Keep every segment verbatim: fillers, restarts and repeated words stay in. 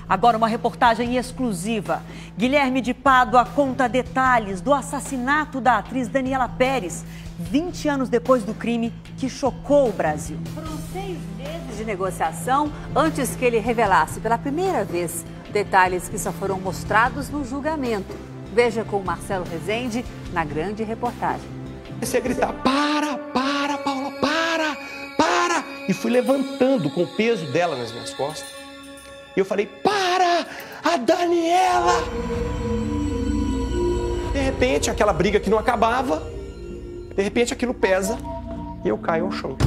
Agora uma reportagem exclusiva. Guilherme de Pádua conta detalhes do assassinato da atriz Daniela Pérez, vinte anos depois do crime que chocou o Brasil. Foram seis meses de negociação antes que ele revelasse pela primeira vez detalhes que só foram mostrados no julgamento. Veja com Marcelo Rezende na grande reportagem. Comecei a gritar, para, para, Paula, para, para! E fui levantando com o peso dela nas minhas costas. E eu falei, para, a Daniela! De repente, aquela briga que não acabava, de repente aquilo pesa e eu caio ao chão.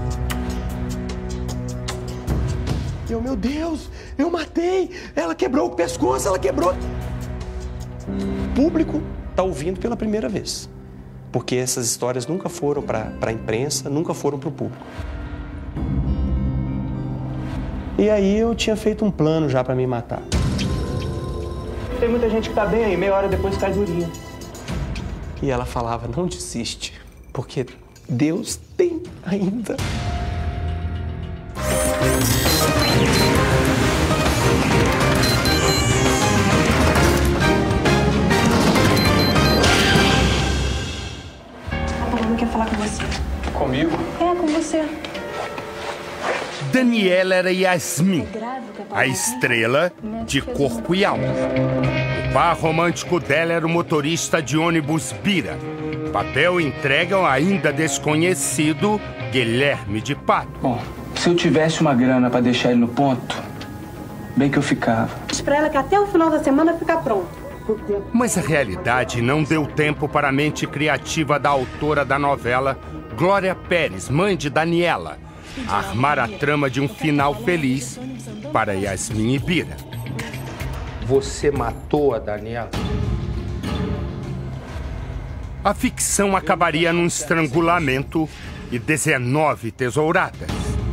E eu, meu Deus, eu matei! Ela quebrou o pescoço, ela quebrou... O público está ouvindo pela primeira vez, porque essas histórias nunca foram para a imprensa, nunca foram para o público. E aí eu tinha feito um plano já para me matar. Tem muita gente que tá bem aí, meia hora depois cai durinha. E ela falava, não desiste, porque Deus tem ainda. Quer falar com você. Comigo? É, com você. Daniela era Yasmin, a estrela de corpo e alma. O par romântico dela era o motorista de ônibus Bira. Papel entregue ao ainda desconhecido Guilherme de Pádua. Bom, se eu tivesse uma grana para deixar ele no ponto, bem que eu ficava. Diz pra ela que até o final da semana fica pronto. Mas a realidade não deu tempo para a mente criativa da autora da novela, Glória Pérez, mãe de Daniela, armar a trama de um final feliz para Yasmin e Bira. Você matou a Daniela? A ficção acabaria num estrangulamento e dezenove tesouradas.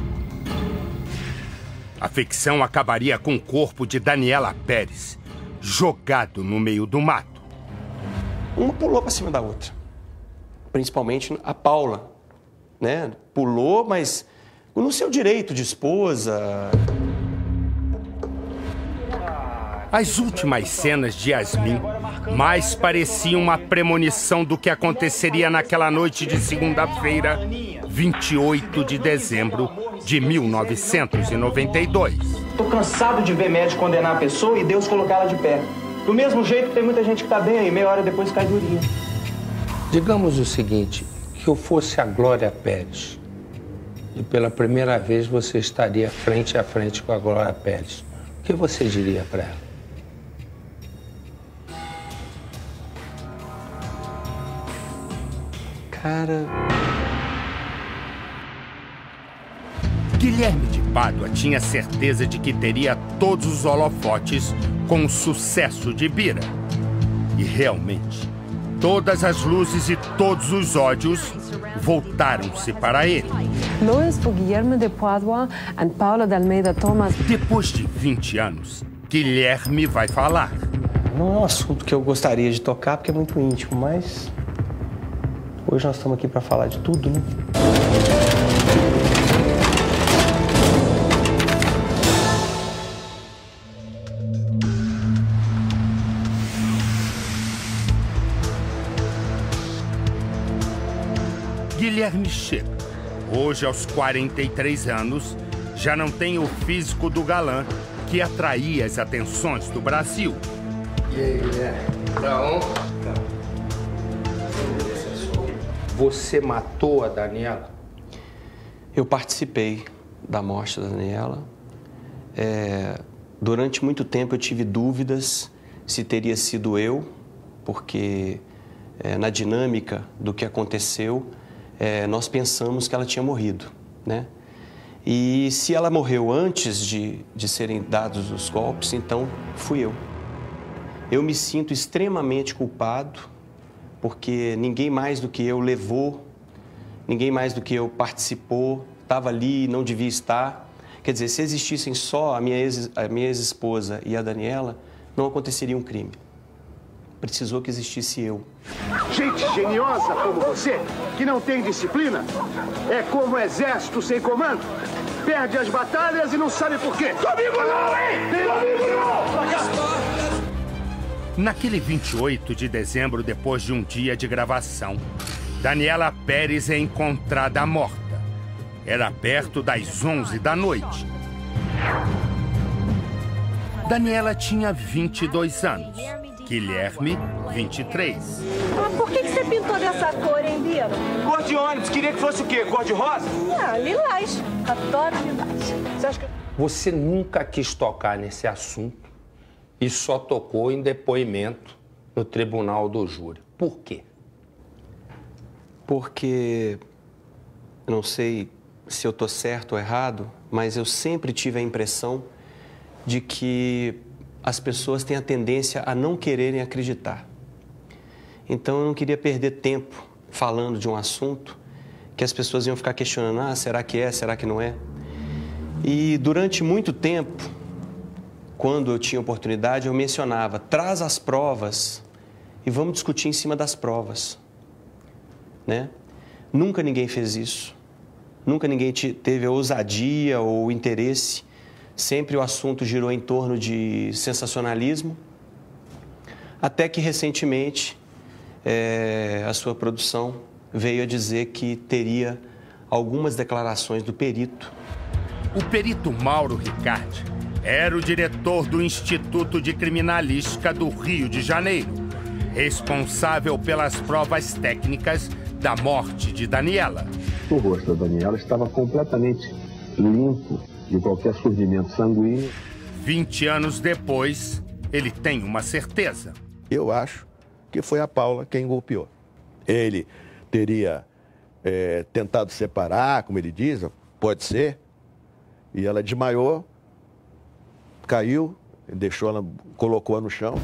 A ficção acabaria com o corpo de Daniela Pérez, jogado no meio do mato. Uma pulou para cima da outra. Principalmente a Paula, né? Pulou, mas no seu direito de esposa. As últimas cenas de Yasmin mais pareciam uma premonição do que aconteceria naquela noite de segunda-feira, vinte e oito de dezembro de mil novecentos e noventa e dois. Tô cansado de ver médico condenar a pessoa e Deus colocá-la de pé. Do mesmo jeito, tem muita gente que tá bem aí, meia hora depois cai durinha. Digamos o seguinte, que eu fosse a Glória Pérez e pela primeira vez você estaria frente a frente com a Glória Pérez. O que você diria para ela? Cara... Guilherme de Pádua tinha certeza de que teria todos os holofotes com o sucesso de Bira. E realmente, todas as luzes e todos os ódios voltaram-se para ele. Lois for Guilherme de Pádua and Paula de Almeida Thomas. Depois de vinte anos, Guilherme vai falar. Não é um assunto que eu gostaria de tocar, porque é muito íntimo, mas... Hoje nós estamos aqui para falar de tudo, né? Guilherme chega. Hoje, aos quarenta e três anos, já não tem o físico do galã que atraía as atenções do Brasil. E aí, Guilherme? Tá on? Tá. Você matou a Daniela? Eu participei da morte da Daniela. É, durante muito tempo eu tive dúvidas se teria sido eu, porque é, na dinâmica do que aconteceu, é, nós pensamos que ela tinha morrido, né? E se ela morreu antes de, de serem dados os golpes, então fui eu. Eu me sinto extremamente culpado, porque ninguém mais do que eu levou, ninguém mais do que eu participou, estava ali e não devia estar. Quer dizer, se existissem só a minha ex, a minha ex-esposa e a Daniela, não aconteceria um crime. Precisou que existisse eu. Gente geniosa como você, que não tem disciplina, é como um exército sem comando. Perde as batalhas e não sabe por quê. Comigo não, hein? Comigo não! Naquele vinte e oito de dezembro, depois de um dia de gravação, Daniela Pérez é encontrada morta. Era perto das onze da noite. Daniela tinha vinte e dois anos. Guilherme, vinte e três. Ah, por que, que você pintou dessa cor, hein, Biro? Cor de ônibus, queria que fosse o quê? Cor de rosa? Ah, lilás. Adoro lilás. Você acha que... Você nunca quis tocar nesse assunto e só tocou em depoimento no tribunal do júri. Por quê? Porque, eu não sei se eu estou certo ou errado, mas eu sempre tive a impressão de que as pessoas têm a tendência a não quererem acreditar. Então, eu não queria perder tempo falando de um assunto que as pessoas iam ficar questionando, ah, será que é, será que não é? E durante muito tempo, quando eu tinha oportunidade, eu mencionava, traz as provas e vamos discutir em cima das provas, né? Nunca ninguém fez isso. Nunca ninguém teve a ousadia ou o interesse. Sempre o assunto girou em torno de sensacionalismo. Até que, recentemente, é, a sua produção veio a dizer que teria algumas declarações do perito. O perito Mauro Ricardi era o diretor do Instituto de Criminalística do Rio de Janeiro, responsável pelas provas técnicas da morte de Daniela. O rosto da Daniela estava completamente limpo de qualquer surgimento sanguíneo. vinte anos depois, ele tem uma certeza. Eu acho que foi a Paula quem golpeou. Ele teria é, tentado separar, como ele diz, pode ser, e ela desmaiou, caiu, deixou ela, colocou-a no chão.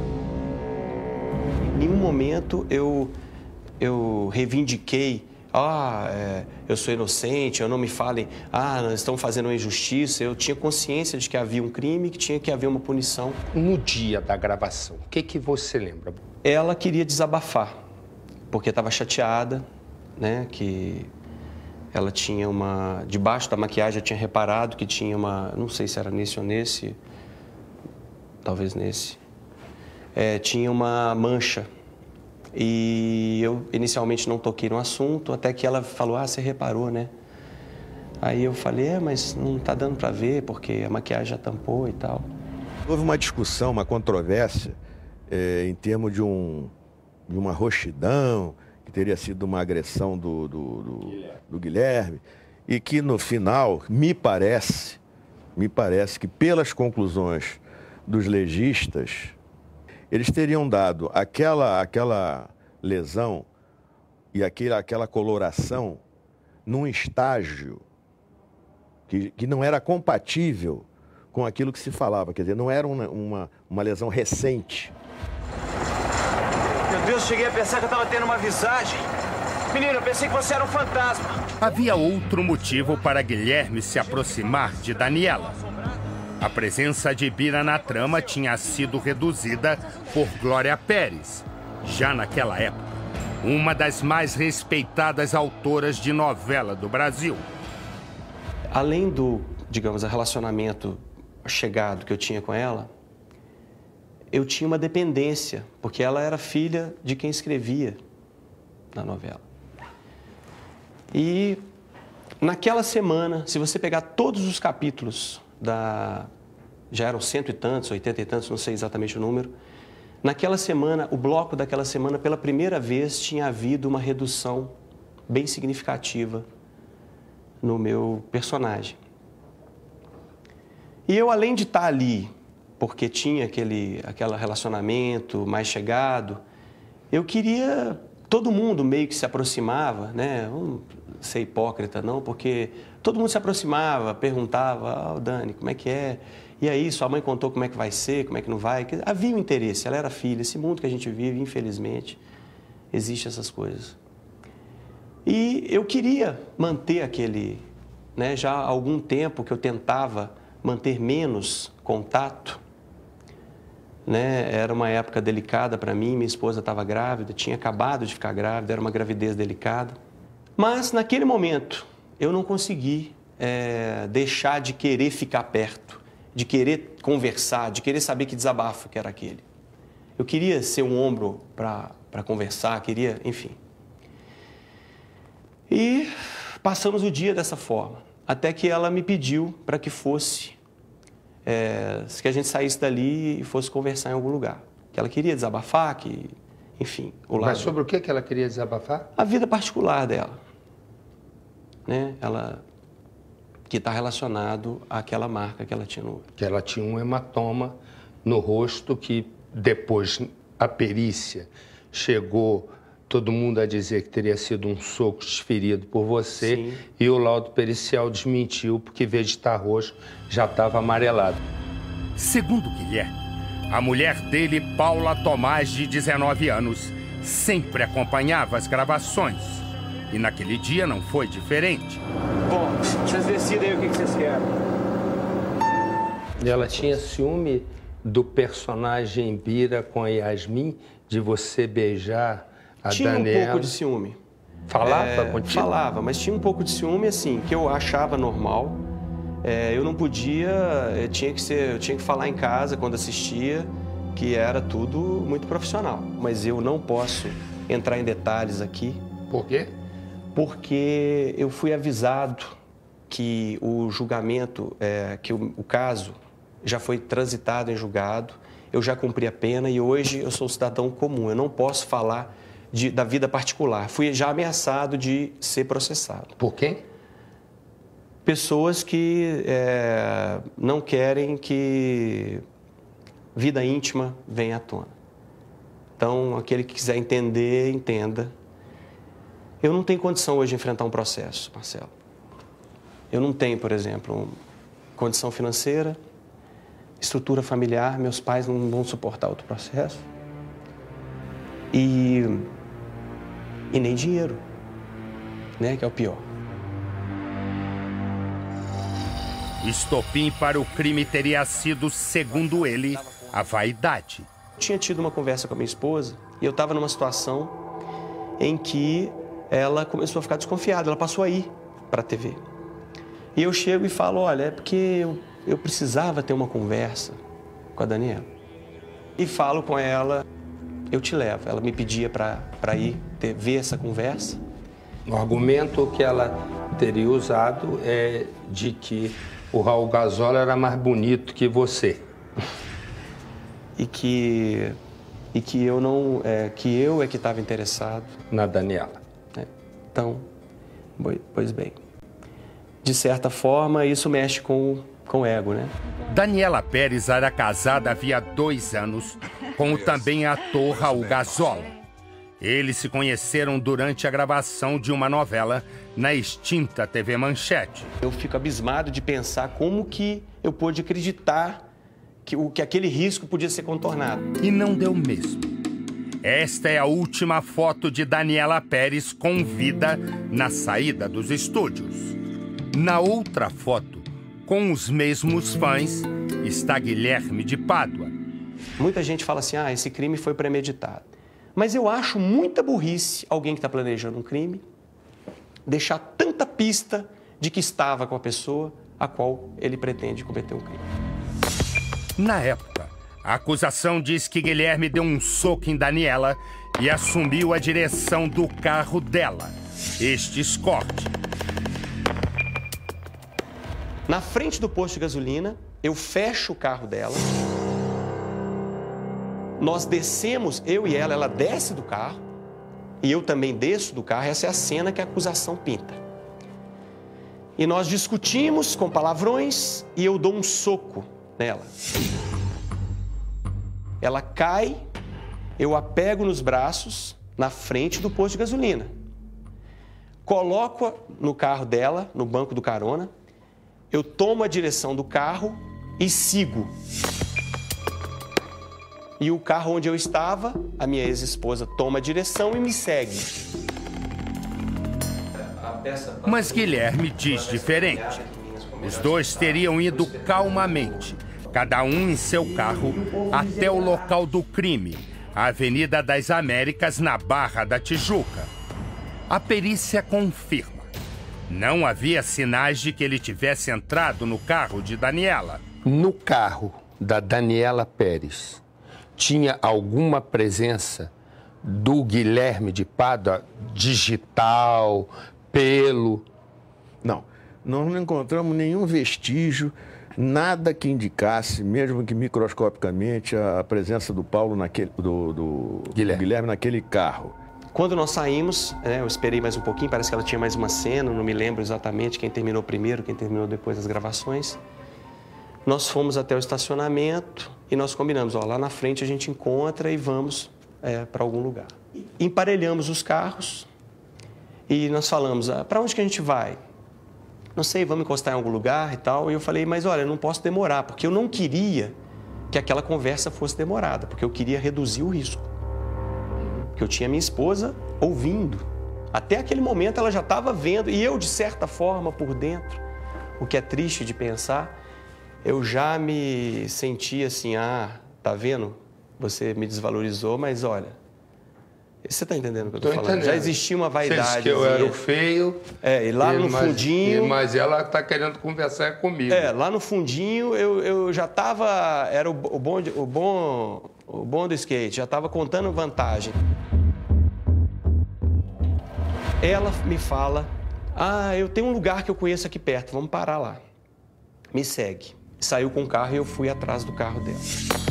Em nenhum momento eu, eu reivindiquei, ah, é, eu sou inocente, eu não me falem, ah, nós estamos fazendo uma injustiça. Eu tinha consciência de que havia um crime, que tinha que haver uma punição. No dia da gravação, o que, que você lembra? Ela queria desabafar, porque estava chateada, né, que ela tinha uma... Debaixo da maquiagem eu tinha reparado que tinha uma... Não sei se era nesse ou nesse, talvez nesse. É, tinha uma mancha. E eu inicialmente não toquei no assunto, até que ela falou, ah, você reparou, né? Aí eu falei, é, mas não tá dando para ver, porque a maquiagem já tampou e tal. Houve uma discussão, uma controvérsia, é, em termos de, um, de uma roxidão, que teria sido uma agressão do, do, do, Guilherme. do Guilherme, e que no final, me parece, me parece que pelas conclusões dos legistas, eles teriam dado aquela, aquela lesão e aquele, aquela coloração num estágio que, que não era compatível com aquilo que se falava. Quer dizer, não era uma, uma, uma lesão recente. Meu Deus, cheguei a pensar que eu estava tendo uma visagem. Menino, eu pensei que você era um fantasma. Havia outro motivo para Guilherme se aproximar de Daniela. A presença de Bira na trama tinha sido reduzida por Glória Pérez, já naquela época, uma das mais respeitadas autoras de novela do Brasil. Além do, digamos, relacionamento chegado que eu tinha com ela, eu tinha uma dependência, porque ela era filha de quem escrevia na novela. E naquela semana, se você pegar todos os capítulos da... já eram cento e tantos, oitenta e tantos, não sei exatamente o número. Naquela semana, o bloco daquela semana, pela primeira vez, tinha havido uma redução bem significativa no meu personagem. E eu, além de estar ali, porque tinha aquele, aquele relacionamento mais chegado, eu queria... Todo mundo meio que se aproximava, né? Vamos ser hipócrita, não, porque todo mundo se aproximava, perguntava, ah, oh, Dani, como é que é? E aí, sua mãe contou como é que vai ser, como é que não vai? Havia um interesse, ela era filha. Esse mundo que a gente vive, infelizmente, existe essas coisas. E eu queria manter aquele... Né, já há algum tempo que eu tentava manter menos contato. Né? Era uma época delicada para mim, minha esposa estava grávida, tinha acabado de ficar grávida, era uma gravidez delicada. Mas, naquele momento, eu não consegui é, deixar de querer ficar perto, de querer conversar, de querer saber que desabafo que era aquele. Eu queria ser um ombro para conversar, queria, enfim. E passamos o dia dessa forma, até que ela me pediu para que fosse, é, que a gente saísse dali e fosse conversar em algum lugar. Que ela queria desabafar, que, enfim... O lado... Mas sobre o que que ela queria desabafar? A vida particular dela, né? Ela... que está relacionado àquela marca que ela tinha no... Que ela tinha um hematoma no rosto que depois a perícia chegou... Todo mundo a dizer que teria sido um soco desferido por você. Sim. E o laudo pericial desmentiu, porque, em vez de estar roxo, já estava amarelado. Segundo Guilherme, a mulher dele, Paula Tomás, de dezenove anos, sempre acompanhava as gravações. E naquele dia não foi diferente. Bom, vocês decidem aí o que vocês querem. E ela tinha ciúme do personagem Bira com a Yasmin, de você beijar... A tinha Daniela... um pouco de ciúme. Falava é, contigo? Falava, mas tinha um pouco de ciúme, assim, que eu achava normal. É, eu não podia, eu tinha que ser, eu tinha que falar em casa quando assistia, que era tudo muito profissional. Mas eu não posso entrar em detalhes aqui. Por quê? Porque eu fui avisado que o julgamento, é, que o, o caso já foi transitado em julgado, eu já cumpri a pena e hoje eu sou um cidadão comum, eu não posso falar de, da vida particular. Fui já ameaçado de ser processado. Por quem? Pessoas que é, não querem que vida íntima venha à tona. Então, aquele que quiser entender, entenda. Eu não tenho condição hoje de enfrentar um processo, Marcelo. Eu não tenho, por exemplo, condição financeira, estrutura familiar, meus pais não vão suportar outro processo. E, e nem dinheiro, né, que é o pior. Estopim para o crime teria sido, segundo ele, a vaidade. Eu tinha tido uma conversa com a minha esposa e eu estava numa situação em que ela começou a ficar desconfiada, ela passou a ir para a T V. E eu chego e falo, olha, é porque eu, eu precisava ter uma conversa com a Daniela. E falo com ela, eu te levo. Ela me pedia para ir ter, ver essa conversa. O argumento que ela teria usado é de que o Raul Gazola era mais bonito que você. E que, e que eu não, é, que eu é que estava interessado na Daniela. É. Então, pois bem, de certa forma isso mexe com, com o ego, né? Daniela Pérez era casada havia dois anos com o também ator Raul Gazola. Eles se conheceram durante a gravação de uma novela na extinta T V Manchete. Eu fico abismado de pensar como que eu pude acreditar que, o, que aquele risco podia ser contornado. E não deu mesmo. Esta é a última foto de Daniela Pérez com vida na saída dos estúdios. Na outra foto, com os mesmos fãs, está Guilherme de Pádua. Muita gente fala assim, ah, esse crime foi premeditado. Mas eu acho muita burrice alguém que está planejando um crime deixar tanta pista de que estava com a pessoa a qual ele pretende cometer um crime. Na época, a acusação diz que Guilherme deu um soco em Daniela e assumiu a direção do carro dela, este Escort. Na frente do posto de gasolina, eu fecho o carro dela. Nós descemos, eu e ela, ela desce do carro e eu também desço do carro. Essa é a cena que a acusação pinta. E nós discutimos com palavrões e eu dou um soco nela. Ela cai, eu a pego nos braços na frente do posto de gasolina. Coloco-a no carro dela, no banco do carona. Eu tomo a direção do carro e sigo. E o carro onde eu estava, a minha ex-esposa toma a direção e me segue. Mas Guilherme diz diferente. Os dois teriam ido calmamente, cada um em seu carro, até o local do crime, a Avenida das Américas, na Barra da Tijuca. A perícia confirma. Não havia sinais de que ele tivesse entrado no carro de Daniela. No carro da Daniela Pérez tinha alguma presença do Guilherme de Pádua, digital, pelo? Não, nós não encontramos nenhum vestígio, nada que indicasse, mesmo que microscopicamente, a presença do Paulo naquele, do, do Guilherme. Guilherme naquele carro. Quando nós saímos, né, eu esperei mais um pouquinho, parece que ela tinha mais uma cena, não me lembro exatamente quem terminou primeiro, quem terminou depois das gravações. Nós fomos até o estacionamento e nós combinamos, ó, lá na frente a gente encontra e vamos é, para algum lugar. Emparelhamos os carros e nós falamos, ah, para onde que a gente vai? Não sei, vamos encostar em algum lugar e tal. E eu falei, mas olha, eu não posso demorar, porque eu não queria que aquela conversa fosse demorada, porque eu queria reduzir o risco. Porque eu tinha minha esposa ouvindo. Até aquele momento ela já estava vendo, e eu, de certa forma, por dentro, o que é triste de pensar, eu já me sentia assim, ah, tá vendo? Você me desvalorizou, mas olha, você tá entendendo o que eu tô, tô falando? Entendendo. Já existia uma vaidade. Você disse que eu era o feio. É, e lá e, no mas, fundinho... E, mas ela tá querendo conversar comigo. É, lá no fundinho eu, eu já tava... Era o, o, bom, o, bom, o bom do skate, já tava contando vantagem. Ela me fala, ah, eu tenho um lugar que eu conheço aqui perto, vamos parar lá. Me segue. Saiu com o carro e eu fui atrás do carro dela.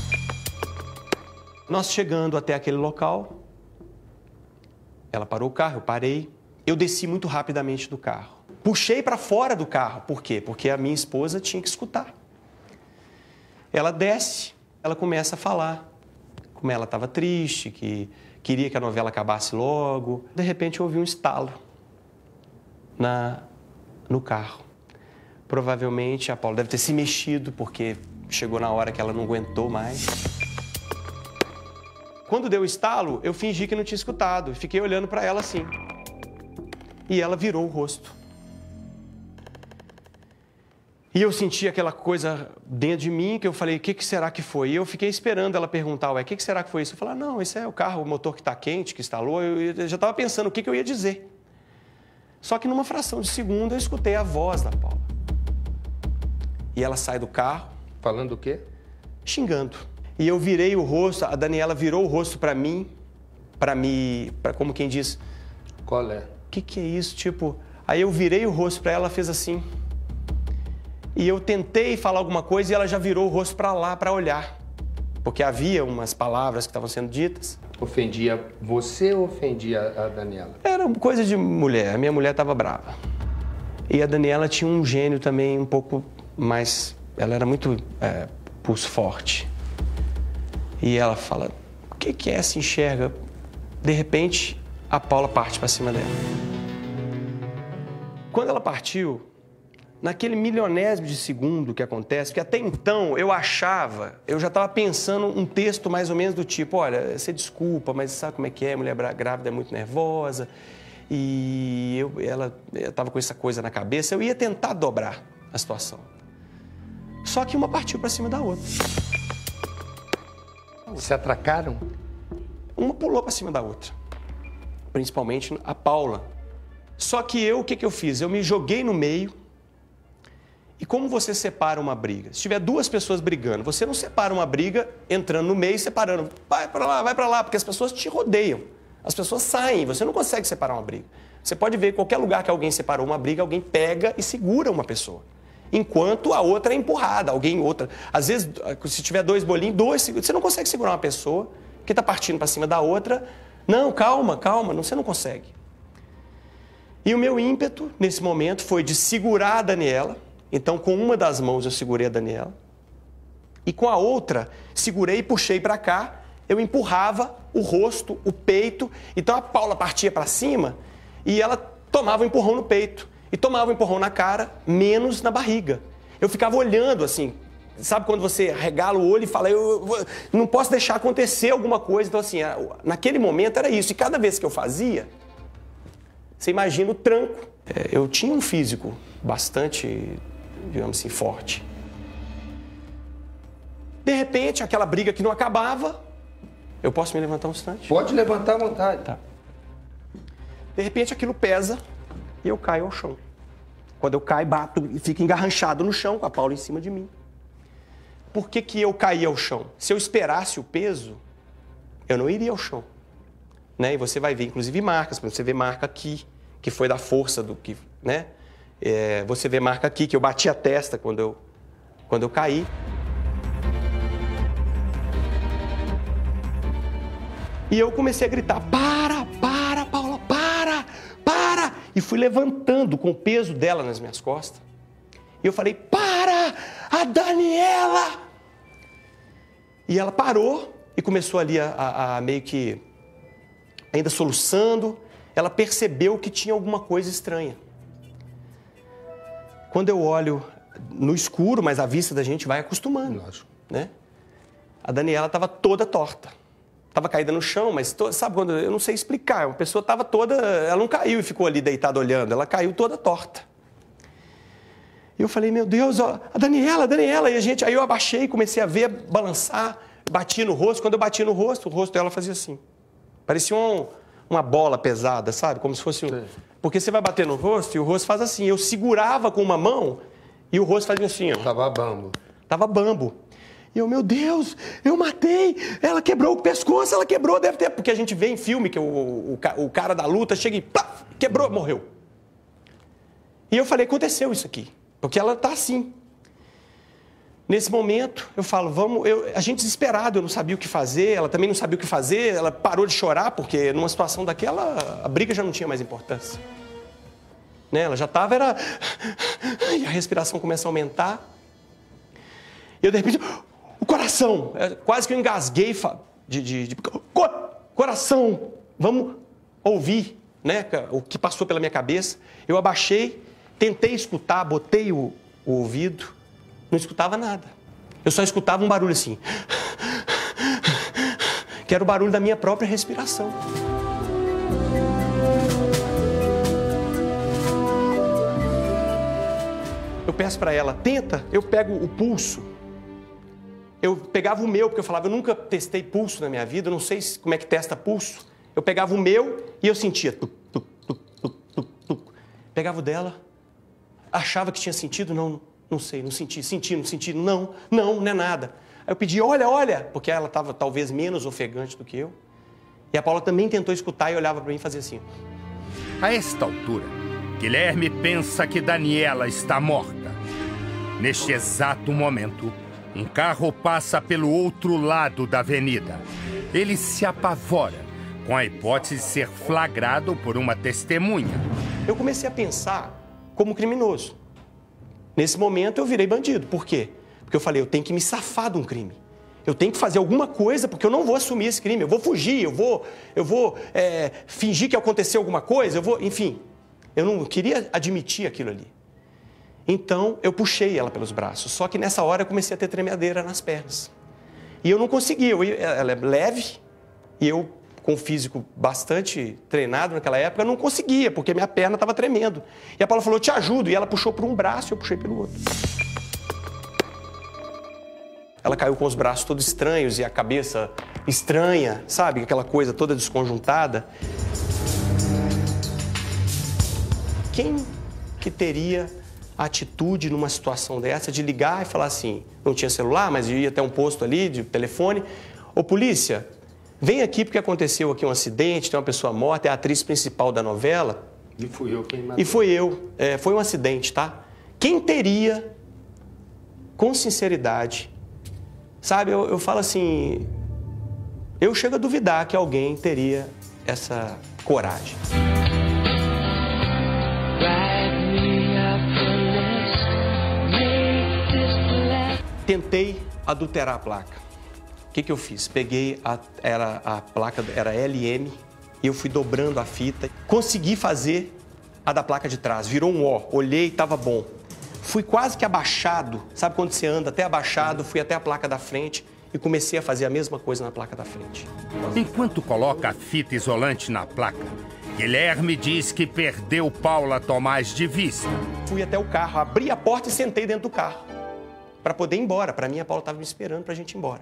Nós chegando até aquele local, ela parou o carro, eu parei. Eu desci muito rapidamente do carro. Puxei para fora do carro. Por quê? Porque a minha esposa tinha que escutar. Ela desce, ela começa a falar como ela estava triste, que queria que a novela acabasse logo. De repente, eu ouvi um estalo na, no carro. Provavelmente a Paula deve ter se mexido, porque chegou na hora que ela não aguentou mais. Quando deu o estalo, eu fingi que não tinha escutado. Fiquei olhando para ela assim. E ela virou o rosto. E eu senti aquela coisa dentro de mim, que eu falei, o que, que será que foi? E eu fiquei esperando ela perguntar, ué, o que, que será que foi isso? Eu falei, não, esse é o carro, o motor que está quente, que instalou. Eu já estava pensando o que, que eu ia dizer. Só que numa fração de segundo eu escutei a voz da Paula. E ela sai do carro. Falando o quê? Xingando. E eu virei o rosto, a Daniela virou o rosto para mim, para me, pra, como quem diz... Qual é? O que, que é isso? Tipo, aí eu virei o rosto para ela, ela fez assim. E eu tentei falar alguma coisa e ela já virou o rosto para lá, para olhar. Porque havia umas palavras que estavam sendo ditas. Ofendia você ou ofendia a Daniela? Era coisa de mulher, a minha mulher estava brava. E a Daniela tinha um gênio também um pouco mais... Ela era muito é, pulso forte. E ela fala, o que, que é? Se enxerga. De repente, a Paula parte para cima dela. Quando ela partiu, naquele milionésimo de segundo que acontece, porque até então eu achava, eu já estava pensando um texto mais ou menos do tipo, olha, você desculpa, mas sabe como é que é? Mulher grávida é muito nervosa. E eu, ela estava com essa coisa na cabeça, eu ia tentar dobrar a situação. Só que uma partiu para cima da outra. Se atracaram? Uma pulou para cima da outra. Principalmente a Paula. Só que eu, o que, que eu fiz? Eu me joguei no meio. E como você separa uma briga? Se tiver duas pessoas brigando, você não separa uma briga entrando no meio e separando. Vai para lá, vai para lá, porque as pessoas te rodeiam. As pessoas saem, você não consegue separar uma briga. Você pode ver em qualquer lugar que alguém separou uma briga, alguém pega e segura uma pessoa. Enquanto a outra é empurrada, alguém outra. Às vezes, se tiver dois bolinhos, dois, você não consegue segurar uma pessoa que está partindo para cima da outra. Não, calma, calma, não, você não consegue. E o meu ímpeto, nesse momento, foi de segurar a Daniela. Então, com uma das mãos, eu segurei a Daniela. E com a outra, segurei e puxei para cá. Eu empurrava o rosto, o peito. Então, a Paula partia para cima e ela tomava um empurrão no peito. E tomava um empurrão na cara, menos na barriga. Eu ficava olhando assim, sabe quando você regala o olho e fala, eu, eu não posso deixar acontecer alguma coisa. Então assim, naquele momento era isso. E cada vez que eu fazia, você imagina o tranco. Eu tinha um físico bastante, digamos assim, forte. De repente, aquela briga que não acabava, eu posso me levantar um instante? Pode levantar à vontade. Tá. De repente, aquilo pesa. E eu caio ao chão. Quando eu caio, bato e fico engarranchado no chão, com a Paula em cima de mim. por que que eu caí ao chão? Se eu esperasse o peso, eu não iria ao chão. Né? E você vai ver, inclusive, marcas. Você vê marca aqui, que foi da força do que... Né? É, você vê marca aqui, que eu bati a testa quando eu, quando eu caí. E eu comecei a gritar, para, para, Paula, para, para! E fui levantando com o peso dela nas minhas costas. E eu falei, para, a Daniela! E ela parou e começou ali a, a, a meio que, ainda soluçando. Ela percebeu que tinha alguma coisa estranha. Quando eu olho no escuro, mas a vista da gente vai acostumando, né? A Daniela estava toda torta. Estava caída no chão, mas to... sabe quando... Eu não sei explicar. Uma pessoa estava toda... Ela não caiu e ficou ali deitada olhando. Ela caiu toda torta. E eu falei, meu Deus, ó, a Daniela, a Daniela. E a gente... Aí eu abaixei, comecei a ver, balançar, bati no rosto. Quando eu bati no rosto, o rosto dela fazia assim. Parecia um, uma bola pesada, sabe? Como se fosse um... Sim. Porque você vai bater no rosto e o rosto faz assim. Eu segurava com uma mão e o rosto fazia assim, ó. Tava bambo. Tava bambo. E eu, meu Deus, eu matei, ela quebrou o pescoço, ela quebrou, deve ter... Porque a gente vê em filme que o, o, o cara da luta chega e plá, quebrou, morreu. E eu falei, aconteceu isso aqui, porque ela tá assim. Nesse momento, eu falo, vamos... Eu, a gente desesperado, eu não sabia o que fazer, ela também não sabia o que fazer, ela parou de chorar, porque numa situação daquela, a briga já não tinha mais importância. Né? Ela já estava, era... E a respiração começa a aumentar. E eu, de repente... O coração, quase que eu engasguei de, de, de... Coração, vamos ouvir, né, o que passou pela minha cabeça. Eu abaixei, tentei escutar, botei o, o ouvido, não escutava nada. Eu só escutava um barulho assim, que era o barulho da minha própria respiração. Eu peço para ela, tenta, eu pego o pulso. Eu pegava o meu, porque eu falava, eu nunca testei pulso na minha vida, eu não sei como é que testa pulso. Eu pegava o meu e eu sentia. Tuc, tuc, tuc, tuc, tuc, tuc. Pegava o dela, achava que tinha sentido, não, não sei, não senti, senti, não senti, não, não, não é nada. Aí eu pedi, olha, olha, porque ela estava talvez menos ofegante do que eu. E a Paula também tentou escutar e olhava para mim e fazia assim. A esta altura, Guilherme pensa que Daniela está morta. Neste exato momento, um carro passa pelo outro lado da avenida. Ele se apavora, com a hipótese de ser flagrado por uma testemunha. Eu comecei a pensar como criminoso. Nesse momento eu virei bandido. Por quê? Porque eu falei, eu tenho que me safar de um crime. Eu tenho que fazer alguma coisa, porque eu não vou assumir esse crime. Eu vou fugir, eu vou, eu vou é, fingir que aconteceu alguma coisa, eu vou... Enfim, eu não queria admitir aquilo ali. Então, eu puxei ela pelos braços. Só que nessa hora eu comecei a ter tremedeira nas pernas. E eu não conseguia. Eu, ela é leve e eu, com o físico bastante treinado naquela época, não conseguia, porque minha perna estava tremendo. E a Paula falou, eu te ajudo. E ela puxou por um braço e eu puxei pelo outro. Ela caiu com os braços todos estranhos e a cabeça estranha, sabe? Aquela coisa toda desconjuntada. Quem que teria... atitude numa situação dessa de ligar e falar assim, não tinha celular, mas ia até um posto ali de telefone, ô polícia, vem aqui porque aconteceu aqui um acidente, tem uma pessoa morta, é a atriz principal da novela. E fui eu quem matou. E foi eu, é, foi um acidente, tá? Quem teria, com sinceridade, sabe, eu, eu falo assim, eu chego a duvidar que alguém teria essa coragem. Tentei adulterar a placa. O que que eu fiz? Peguei, a, era, a placa era L M, e eu fui dobrando a fita. Consegui fazer a da placa de trás, virou um O. Olhei, estava bom. Fui quase que abaixado, sabe quando você anda até abaixado, fui até a placa da frente e comecei a fazer a mesma coisa na placa da frente. Enquanto coloca a fita isolante na placa, Guilherme diz que perdeu Paula Tomás de vista. Fui até o carro, abri a porta e sentei dentro do carro. Para poder ir embora. Para mim, a Paula estava me esperando para a gente ir embora.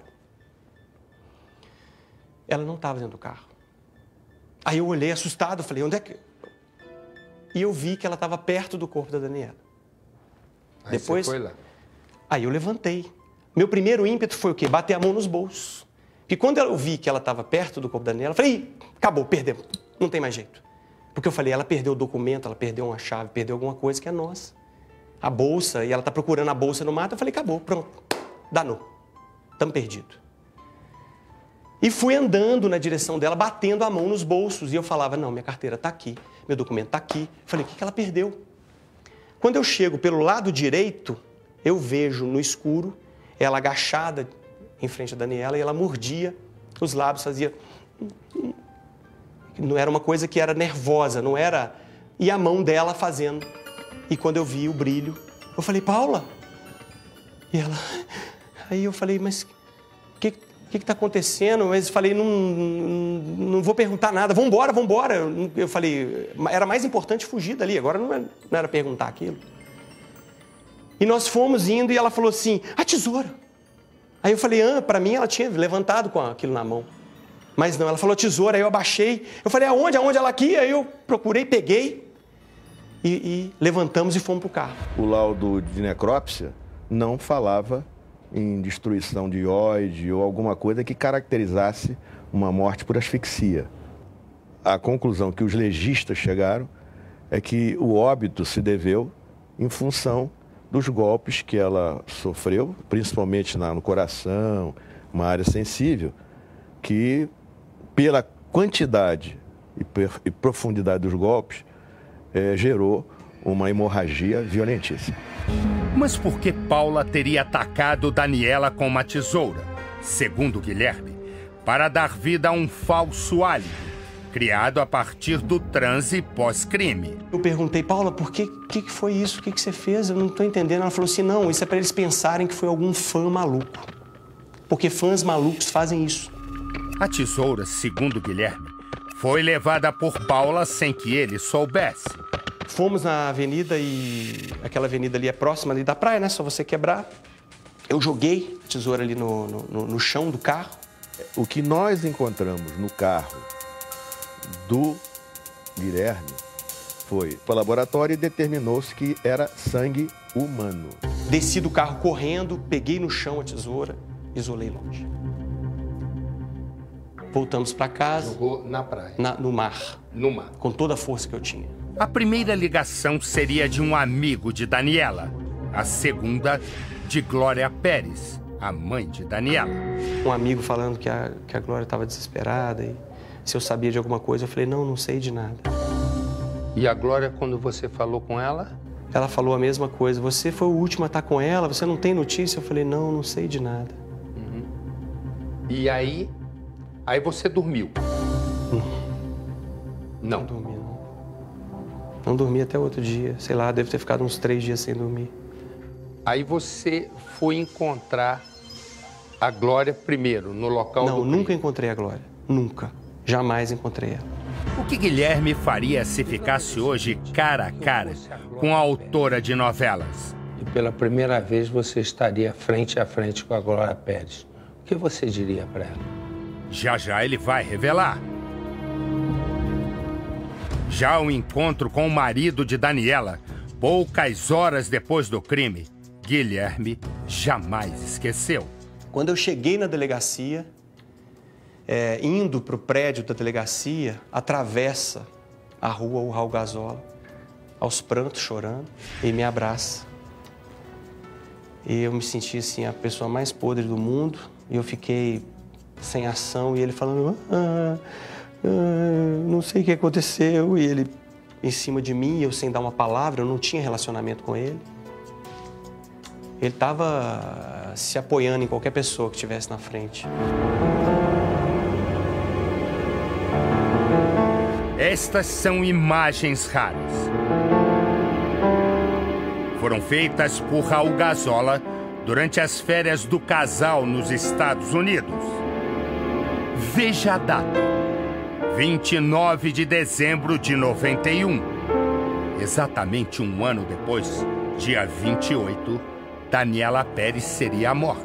Ela não estava dentro do carro. Aí eu olhei assustado, falei, onde é que... E eu vi que ela estava perto do corpo da Daniela. Aí Depois, você foi lá. Aí eu levantei. Meu primeiro ímpeto foi o quê? Bater a mão nos bolsos. E quando eu vi que ela estava perto do corpo da Daniela, eu falei, Ih, acabou, perdemos, não tem mais jeito. Porque eu falei, ela perdeu o documento, ela perdeu uma chave, perdeu alguma coisa que é nossa. A bolsa, e ela está procurando a bolsa no mato, eu falei, acabou, pronto, danou, estamos perdidos. E fui andando na direção dela, batendo a mão nos bolsos, e eu falava, não, minha carteira está aqui, meu documento está aqui. Eu falei, o que que ela perdeu? Quando eu chego pelo lado direito, eu vejo no escuro, ela agachada em frente a Daniela, e ela mordia os lábios, fazia... Não era uma coisa que era nervosa, não era... E a mão dela fazendo. E quando eu vi o brilho, eu falei, Paula? E ela... Aí eu falei, mas o que que está acontecendo? Mas eu falei, não, não vou perguntar nada, vamos embora, vamos embora. Eu falei, era mais importante fugir dali, agora não era, não era perguntar aquilo. E nós fomos indo e ela falou assim, a tesoura. Aí eu falei, ah, para mim ela tinha levantado com aquilo na mão. Mas não, ela falou tesoura, aí eu abaixei. Eu falei, aonde? Aonde ela aqui? Aí eu procurei, peguei e, e levantamos e fomos para o carro. O laudo de necrópsia não falava em destruição de ióide ou alguma coisa que caracterizasse uma morte por asfixia. A conclusão que os legistas chegaram é que o óbito se deveu em função dos golpes que ela sofreu, principalmente na, no coração, uma área sensível, que pela quantidade e, per, e profundidade dos golpes, é, gerou uma hemorragia violentíssima. Mas por que Paula teria atacado Daniela com uma tesoura? Segundo Guilherme, para dar vida a um falso álibi, criado a partir do transe pós-crime. Eu perguntei, Paula, por que, que foi isso? O que, que você fez? Eu não estou entendendo. Ela falou assim, não, isso é para eles pensarem que foi algum fã maluco. Porque fãs malucos fazem isso. A tesoura, segundo Guilherme, foi levada por Paula sem que ele soubesse. Fomos na avenida e aquela avenida ali é próxima ali da praia, né? Só você quebrar. Eu joguei a tesoura ali no, no, no chão do carro. O que nós encontramos no carro do Guilherme foi para o laboratório e determinou-se que era sangue humano. Desci do carro correndo, peguei no chão a tesoura, isolei longe. Voltamos para casa. Jogou na praia? Na, no mar. No mar. Com toda a força que eu tinha. A primeira ligação seria de um amigo de Daniela. A segunda, de Glória Pérez, a mãe de Daniela. Um amigo falando que a, que a Glória estava desesperada e se eu sabia de alguma coisa, eu falei, não, não sei de nada. E a Glória, quando você falou com ela? Ela falou a mesma coisa. Você foi o último a estar com ela, você não tem notícia? Eu falei, não, não sei de nada. Uhum. E aí, aí você dormiu? Não. Não dormi, não. Não dormi até outro dia. Sei lá, deve ter ficado uns três dias sem dormir. Aí você foi encontrar a Glória primeiro, no local do Não, crime. nunca encontrei a Glória. Nunca. Jamais encontrei ela. O que Guilherme faria se ficasse hoje cara a cara com a autora de novelas? E pela primeira vez você estaria frente a frente com a Glória Pérez. O que você diria para ela? Já já ele vai revelar. Já o encontro com o marido de Daniela, poucas horas depois do crime, Guilherme jamais esqueceu. Quando eu cheguei na delegacia, é, indo para o prédio da delegacia, atravessa a rua o Raul Gazola, aos prantos, chorando, e me abraça. E eu me senti assim, a pessoa mais podre do mundo, e eu fiquei sem ação, e ele falando... Ah, ah, não sei o que aconteceu, e ele em cima de mim, eu sem dar uma palavra, eu não tinha relacionamento com ele. Ele estava se apoiando em qualquer pessoa que estivesse na frente. Estas são imagens raras. Foram feitas por Raul Gazola durante as férias do casal nos Estados Unidos. Veja a data. vinte e nove de dezembro de noventa e um. Exatamente um ano depois, dia vinte e oito, Daniela Pérez seria morta.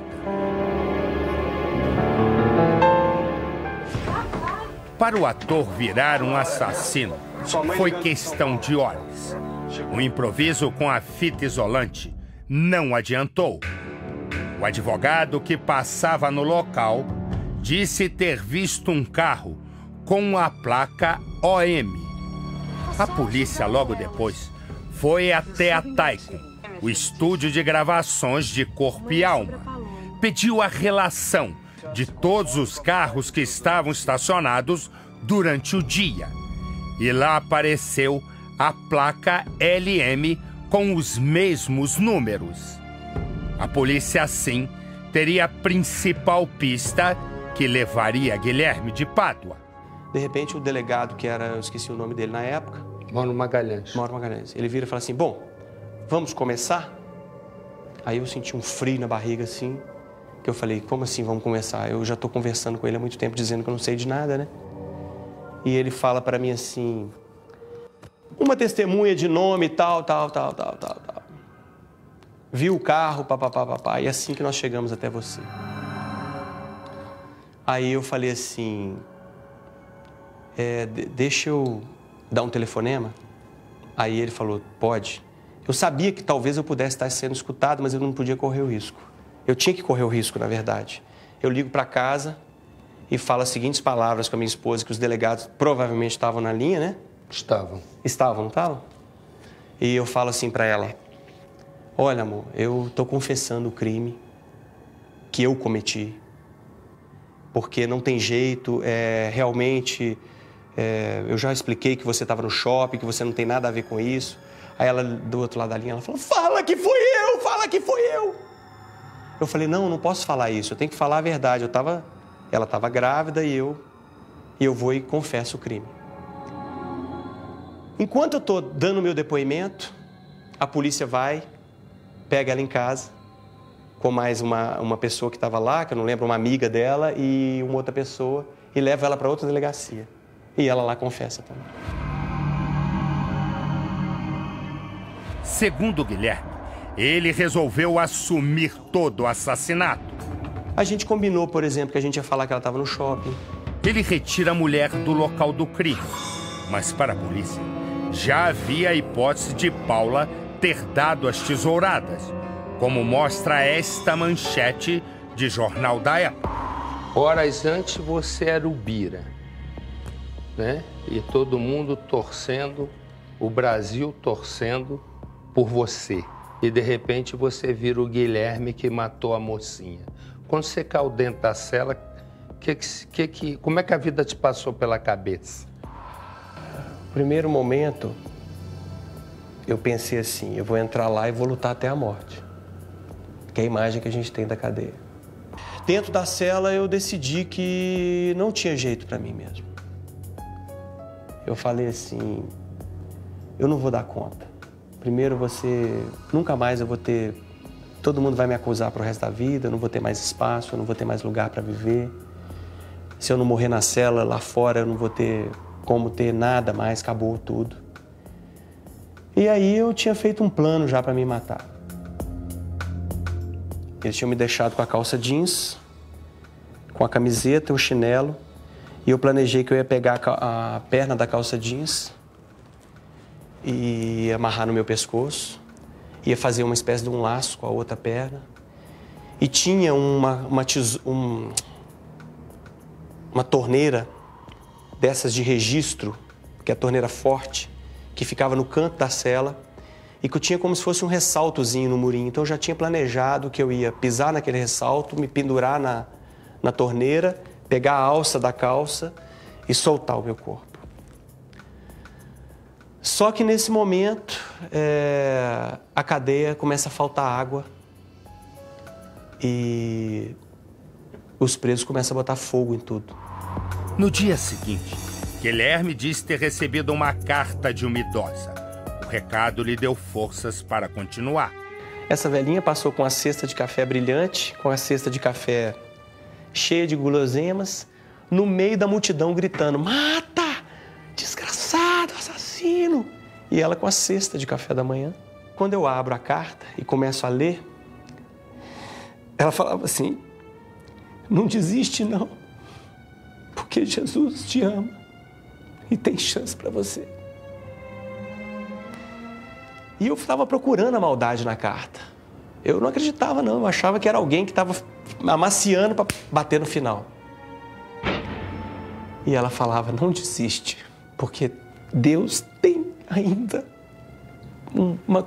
Para o ator virar um assassino, foi questão de horas. O improviso com a fita isolante não adiantou. O advogado que passava no local disse ter visto um carro com a placa O M. A polícia, logo depois, foi até a Taiko, o estúdio de gravações de Corpo e Alma. Pediu a relação de todos os carros que estavam estacionados durante o dia. E lá apareceu a placa L M com os mesmos números. A polícia, assim, teria a principal pista que levaria Guilherme de Pádua. De repente, o delegado, que era, eu esqueci o nome dele na época... Mauro Magalhães. Mauro Magalhães. Ele vira e fala assim, bom, vamos começar? Aí eu senti um frio na barriga, assim, que eu falei, como assim vamos começar? Eu já estou conversando com ele há muito tempo, dizendo que eu não sei de nada, né? E ele fala para mim assim, uma testemunha de nome, tal, tal, tal, tal, tal, tal. Viu o carro, papapá, papá, e é assim que nós chegamos até você. Aí eu falei assim, é, deixa eu dar um telefonema? Aí ele falou, pode. Eu sabia que talvez eu pudesse estar sendo escutado, mas eu não podia correr o risco. Eu tinha que correr o risco, na verdade. Eu ligo para casa e falo as seguintes palavras com a minha esposa, que os delegados provavelmente estavam na linha, né? Estavam. Estavam, não estavam? E eu falo assim para ela, olha, amor, eu estou confessando o crime que eu cometi. Porque não tem jeito, é, realmente, é, eu já expliquei que você estava no shopping, que você não tem nada a ver com isso. Aí ela, do outro lado da linha, ela falou, fala que fui eu, fala que fui eu. Eu falei, não, não posso falar isso, eu tenho que falar a verdade. Eu tava, ela estava grávida e eu, e eu vou e confesso o crime. Enquanto eu estou dando o meu depoimento, a polícia vai, pega ela em casa, com mais uma, uma pessoa que estava lá, que eu não lembro, uma amiga dela, e uma outra pessoa, e leva ela para outra delegacia. E ela lá confessa também. Segundo Guilherme, ele resolveu assumir todo o assassinato. A gente combinou, por exemplo, que a gente ia falar que ela estava no shopping. Ele retira a mulher do local do crime. Mas para a polícia, já havia a hipótese de Paula ter dado as tesouradas, como mostra esta manchete de jornal da época. Horas antes você era o Bira, né? E todo mundo torcendo, o Brasil torcendo por você. E de repente você vira o Guilherme que matou a mocinha. Quando você caiu dentro da cela, que, que, que, como é que a vida te passou pela cabeça? Primeiro momento, eu pensei assim, eu vou entrar lá e vou lutar até a morte. Que é a imagem que a gente tem da cadeia. Dentro da cela, eu decidi que não tinha jeito para mim mesmo. Eu falei assim, eu não vou dar conta. Primeiro, você, nunca mais eu vou ter, todo mundo vai me acusar pro resto da vida, eu não vou ter mais espaço, eu não vou ter mais lugar para viver. Se eu não morrer na cela, lá fora, eu não vou ter como ter nada mais, acabou tudo. E aí eu tinha feito um plano já para me matar. Eles tinham me deixado com a calça jeans, com a camiseta, o chinelo, e eu planejei que eu ia pegar a perna da calça jeans e amarrar no meu pescoço, ia fazer uma espécie de um laço com a outra perna, e tinha uma, uma, um, uma torneira dessas de registro, que é a torneira forte, que ficava no canto da cela, e que eu tinha como se fosse um ressaltozinho no murinho. Então eu já tinha planejado que eu ia pisar naquele ressalto, me pendurar na, na torneira, pegar a alça da calça e soltar o meu corpo. Só que nesse momento, é, a cadeia começa a faltar água e os presos começam a botar fogo em tudo. No dia seguinte, Guilherme diz ter recebido uma carta de uma idosa. O recado lhe deu forças para continuar. Essa velhinha passou com a cesta de café brilhante, com a cesta de café cheia de guloseimas, no meio da multidão gritando, mata! Desgraçado, assassino! E ela com a cesta de café da manhã. Quando eu abro a carta e começo a ler, ela falava assim, não desiste não, porque Jesus te ama e tem chance para você. E eu estava procurando a maldade na carta. Eu não acreditava, não. Eu achava que era alguém que estava amaciando para bater no final. E ela falava, não desiste, porque Deus tem ainda uma...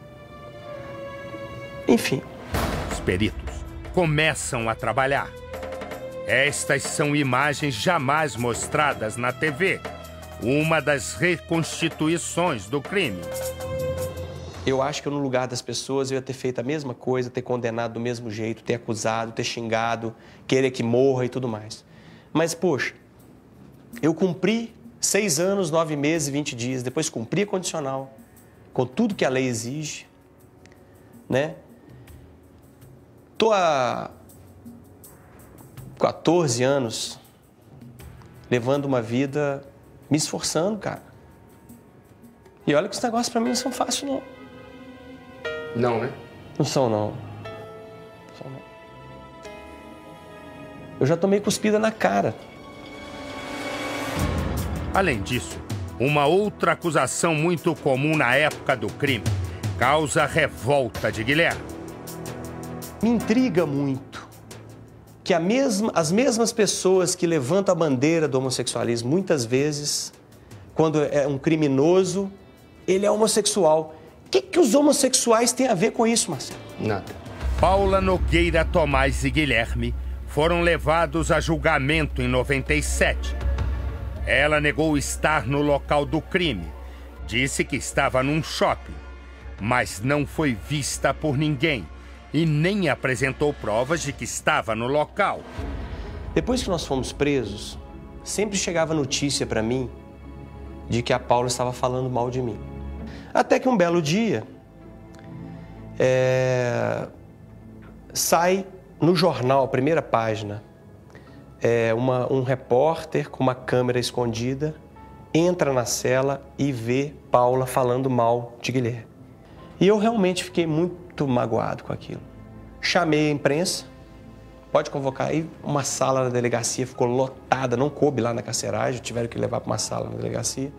Enfim. Os peritos começam a trabalhar. Estas são imagens jamais mostradas na T V. Uma das reconstituições do crime. Eu acho que eu, no lugar das pessoas, eu ia ter feito a mesma coisa, ter condenado do mesmo jeito, ter acusado, ter xingado, querer que morra e tudo mais. Mas, poxa, eu cumpri seis anos, nove meses e vinte dias, depois cumpri a condicional, com tudo que a lei exige, né? Tô há quatorze anos levando uma vida, me esforçando, cara. E olha que os negócios pra mim não são fáceis, não. Não, né? Não são, não. Não são, não. Eu já tomei cuspida na cara. Além disso, uma outra acusação muito comum na época do crime causa revolta de Guilherme. Me intriga muito que a mesma, as mesmas pessoas que levantam a bandeira do homossexualismo, muitas vezes, quando é um criminoso, ele é homossexual. O que, que os homossexuais têm a ver com isso, Marcelo? Nada. Paula Nogueira Tomás e Guilherme foram levados a julgamento em noventa e sete. Ela negou estar no local do crime. Disse que estava num shopping, mas não foi vista por ninguém e nem apresentou provas de que estava no local. Depois que nós fomos presos, sempre chegava notícia para mim de que a Paula estava falando mal de mim. Até que um belo dia, é... sai no jornal, a primeira página, é uma, um repórter com uma câmera escondida entra na cela e vê Paula falando mal de Guilherme. E eu realmente fiquei muito magoado com aquilo. Chamei a imprensa, pode convocar aí, uma sala na delegacia ficou lotada, não coube lá na carceragem, tiveram que levar para uma sala na delegacia.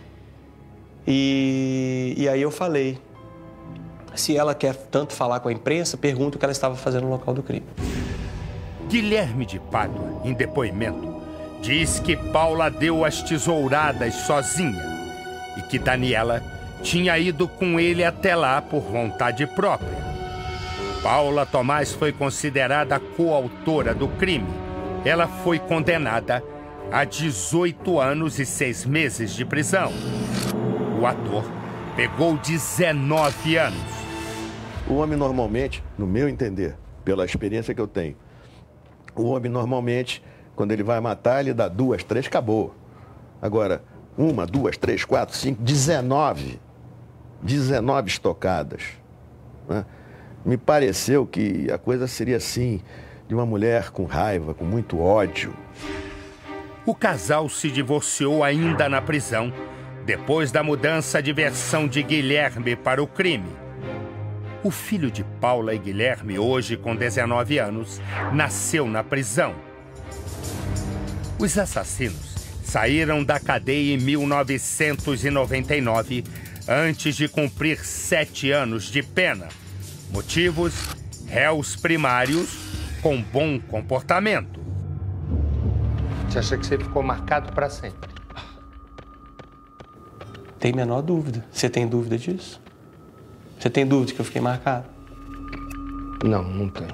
E, e aí eu falei, se ela quer tanto falar com a imprensa, pergunta o que ela estava fazendo no local do crime. Guilherme de Pádua, em depoimento, diz que Paula deu as tesouradas sozinha e que Daniela tinha ido com ele até lá por vontade própria. Paula Tomás foi considerada coautora do crime. Ela foi condenada a dezoito anos e seis meses de prisão. O ator pegou dezenove anos. O homem normalmente, no meu entender, pela experiência que eu tenho, o homem normalmente, quando ele vai matar, ele dá duas, três, acabou. Agora, uma, duas, três, quatro, cinco, dezenove. dezenove estocadas. Né? Me pareceu que a coisa seria assim, de uma mulher com raiva, com muito ódio. O casal se divorciou ainda na prisão, depois da mudança de versão de Guilherme para o crime. O filho de Paula e Guilherme, hoje com dezenove anos, nasceu na prisão. Os assassinos saíram da cadeia em mil novecentos e noventa e nove, antes de cumprir sete anos de pena. Motivos: réus primários com bom comportamento. Você acha que você ficou marcado para sempre? Tem menor dúvida. Você tem dúvida disso? Você tem dúvida que eu fiquei marcado? Não, não tenho.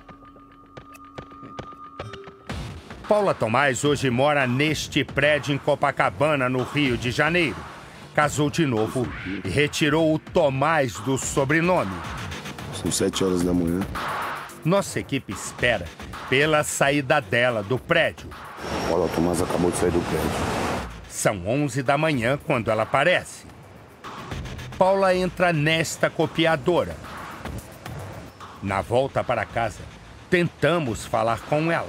Paula Tomás hoje mora neste prédio em Copacabana, no Rio de Janeiro. Casou de novo e retirou o Tomás do sobrenome. São sete horas da manhã. Nossa equipe espera pela saída dela do prédio. Paula Tomás acabou de sair do prédio. São onze da manhã quando ela aparece. Paula entra nesta copiadora. Na volta para casa, tentamos falar com ela.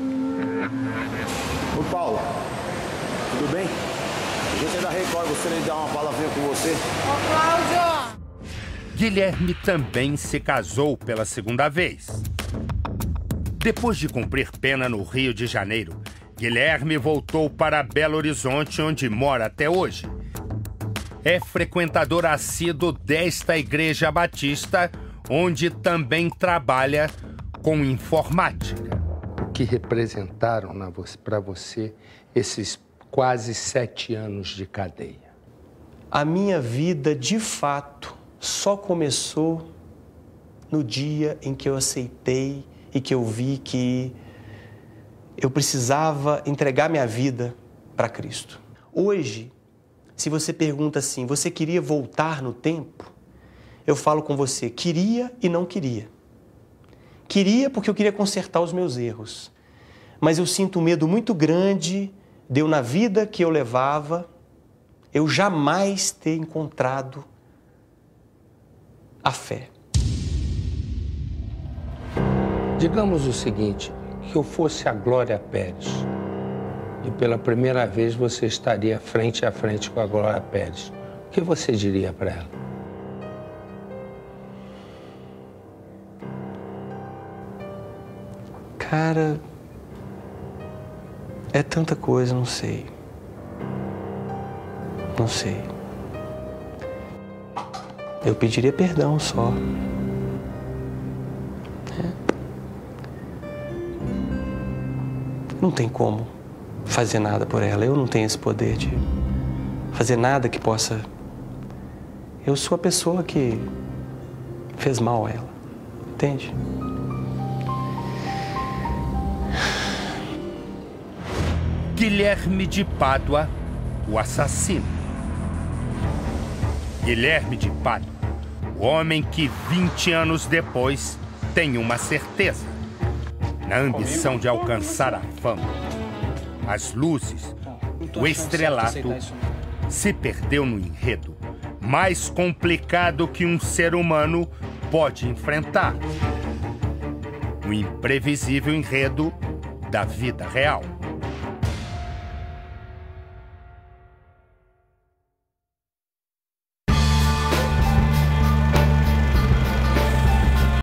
Ô, Paula, tudo bem? A gente é da Record, você nem dá uma palavrinha com você? Ô, Cláudio! Guilherme também se casou pela segunda vez. Depois de cumprir pena no Rio de Janeiro, Guilherme voltou para Belo Horizonte, onde mora até hoje. É frequentador assíduo desta igreja batista, onde também trabalha com informática. O que representaram para você esses quase sete anos de cadeia? A minha vida, de fato, só começou no dia em que eu aceitei e que eu vi que eu precisava entregar minha vida para Cristo. Hoje, se você pergunta assim, você queria voltar no tempo? Eu falo com você, queria e não queria. Queria porque eu queria consertar os meus erros. Mas eu sinto um medo muito grande de eu, na vida que eu levava, eu jamais ter encontrado a fé. Digamos o seguinte, que eu fosse a Glória Pérez e pela primeira vez você estaria frente a frente com a Glória Pérez. O que você diria para ela? Cara, é tanta coisa, não sei. Não sei. Eu pediria perdão só. É. Não tem como fazer nada por ela. Eu não tenho esse poder de fazer nada que possa... Eu sou a pessoa que fez mal a ela. Entende? Guilherme de Pádua, o assassino. Guilherme de Pádua, o homem que vinte anos depois tem uma certeza. Na ambição de alcançar a fama, as luzes, o estrelato, se perdeu no enredo mais complicado que um ser humano pode enfrentar. O imprevisível enredo da vida real.